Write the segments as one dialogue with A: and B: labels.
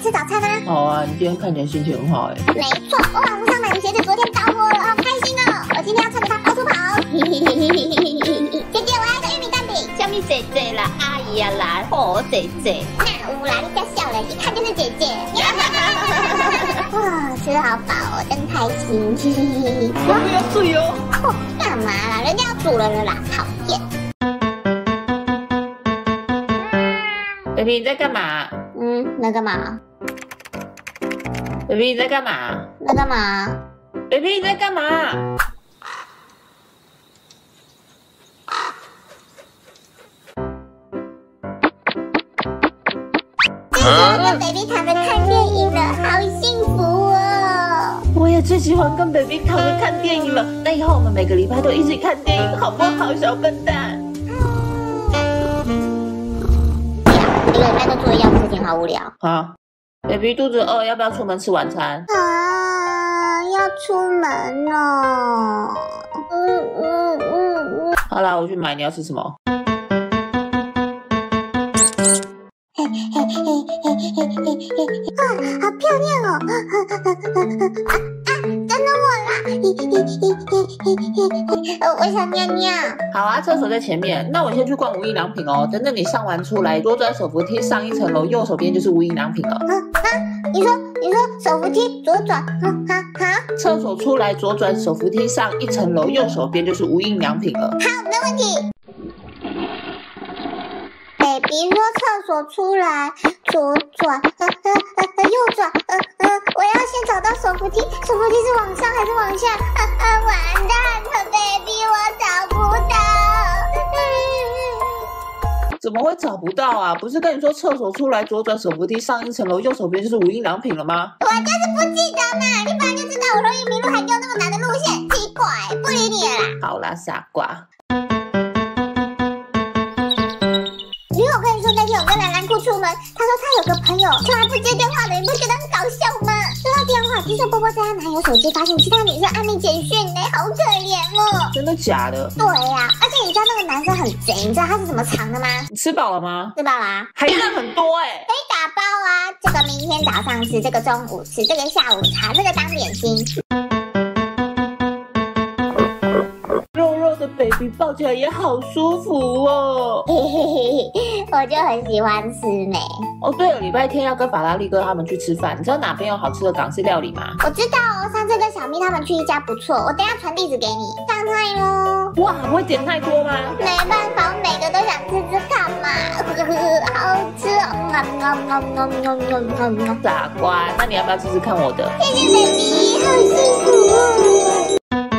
A: 吃早餐啊？
B: 好啊，你今天看起来心情很好哎。
A: 没错，我网络上买的鞋子昨天到货了，好开心哦！我今天要穿着它到处跑。姐姐，我要一个玉米蛋饼。
C: 叫你姐姐啦，阿姨呀啦，好姐姐。
A: 那乌啦，你叫笑人，一看就是姐姐。哇，吃好饱哦，真开心。
B: 我不要醉哦。
A: 干嘛啦？人家要煮了啦，讨厌。
B: baby 你在干嘛
A: 那干嘛
B: ？baby 你在干嘛
A: 那干嘛？
B: ？baby 你在干嘛？
A: 最喜欢跟 baby 躺着看电影了，好幸福哦！
B: 我也最喜欢跟 baby 躺着看电影了。那以后我们每个礼拜都一起看电影，好不好，小笨蛋？
A: 一个礼拜都做一样的事情，好无聊。
B: 啊 ，baby 肚子饿，要不要出门吃晚餐？
A: 啊，要出门了。
B: 好啦，我去买，你要吃什么？
A: 啊，好漂亮哦！真的我啦！我想尿尿。
B: 好啊，厕所在前面。那我先去逛无印良品哦。等等你上完出来，左转手扶梯上1层楼，右手边就是无印良品了。
A: 你说手扶梯左转？
B: 厕所出来左转手扶梯上1层楼，右手边就是无印良品了。
A: 好，没问题。baby 说厕所出来左转，右转，我要先找到手扶梯，手扶梯是往上还是往下？完蛋了 ，baby， 我找不到。
B: 怎么会找不到啊？不是跟你说厕所出来左转手扶梯上1层楼，右手边就是无印良品了吗？
A: 我就是不记得嘛，你本来就知道我容易迷路，还丢那么难的路线，奇怪，不理你了啦。
B: 好啦，傻瓜。
A: 因为我跟你说，那天我跟蓝蓝裤出门，他说他有个朋友从来不接电话的，你不觉得很搞笑吗？说到电话，听说波波在他男友手机发现其他女生暧昧简讯呢，好可怜哦。
B: 真的假的？
A: 对呀，而且你知道那个男生很贼，你知道他是怎么藏的吗？
B: 你吃饱了吗？
A: 吃饱啦，
B: 还剩很多哎。
A: 可以打包啊，这个明天早上吃，这个中午吃，这个下午茶，这个当点心。
B: 肉肉的 baby 抱起来也好舒服哦。
A: 嘿嘿嘿嘿，我就很喜欢吃美。
B: 哦，对了，礼拜天要跟法拉利哥他们去吃饭，你知道哪边有好吃的港式料理吗？
A: 我知道哦，上次跟小蜜他们去一家不错，我等一下传地址给你。上菜咯。
B: 哇，会点太多吗？
A: 没办法，我每个都想吃吃看嘛。好吃哦！
B: 傻瓜，那你要不要吃吃看我的？
A: 谢谢 baby， 好幸福哦。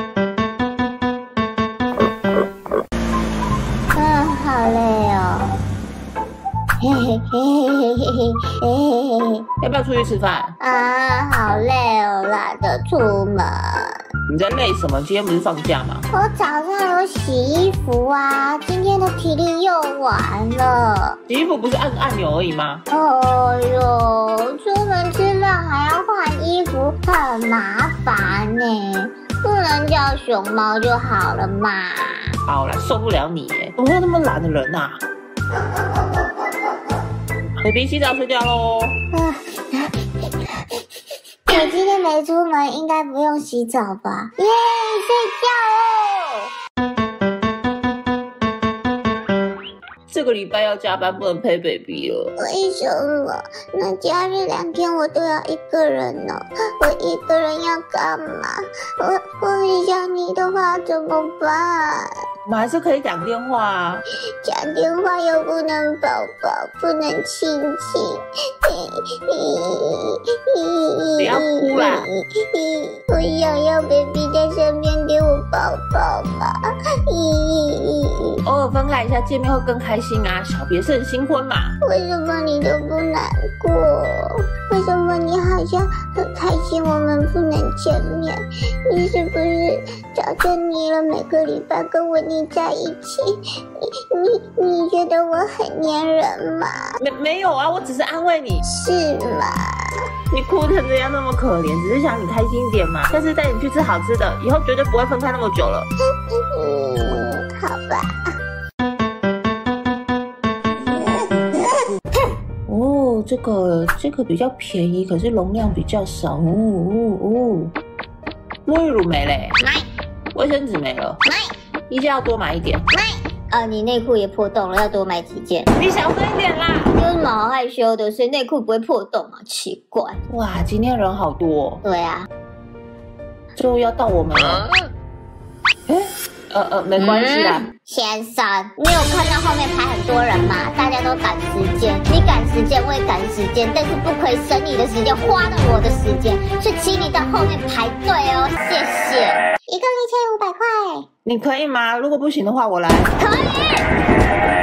A: 好累哦。嘿嘿嘿嘿嘿嘿。
B: 要不要出去吃饭？
A: 啊，好累哦，懒得出门。
B: 你在累什么？今天不是放假吗？
A: 我早上有洗衣服啊，今天的体力又完了。
B: 洗衣服不是按按钮而已吗？
A: 哦哟，出门吃饭还要换衣服，很麻烦呢。不能叫熊猫就好了嘛。
B: 好啦，受不了你耶！怎么会有那么懒的人啊？baby 洗澡睡觉喽。
A: 我今天没出门，应该不用洗澡吧？耶，睡觉哦！
B: 这个礼拜要加班，不能陪 baby 了。
A: 为什么？那假日2天我都要一个人呢？我一个人要干嘛？我很想你的话怎么办？
B: 我们还是可以讲电话啊。
A: 讲电话又不能抱抱，不能亲亲。
B: 不要哭啦！
A: 我想要 baby 在身边给我抱抱嘛。
B: 偶尔分开一下，见面会更开心啊。小别胜新婚嘛。
A: 为什么你都不难过？为什么你好像很开心我们不能见面？你是不是早就腻了每个礼拜跟我腻在一起？你觉得我很黏人吗？
B: 没有啊，我只是安慰你。
A: 是吗？
B: 你哭成这样那么可怜，只是想你开心一点嘛。下次带你去吃好吃的，以后绝对不会分开那么久了。
A: 好吧。
B: 哦， 哦，这个比较便宜，可是容量比较少。沐浴乳没嘞，卫生纸没了，衣架要多买一点。
A: 你内裤也破洞了，要多买几件。
B: 你小声一点啦！
A: 你有什么好害羞的？谁内裤不会破洞啊？奇怪。
B: 哇，今天人好多哦。
A: 对啊。
B: 最后要到我们了。没关系啦。
A: 先生，你有看到后面排很多人吗？大家都赶时间，你赶时间，我也赶时间，但是不可以省你的时间，花了我的时间，所以请你到后面排队哦，谢谢。一共1500块。
B: 你可以吗？如果不行的话，我来。
A: 可以。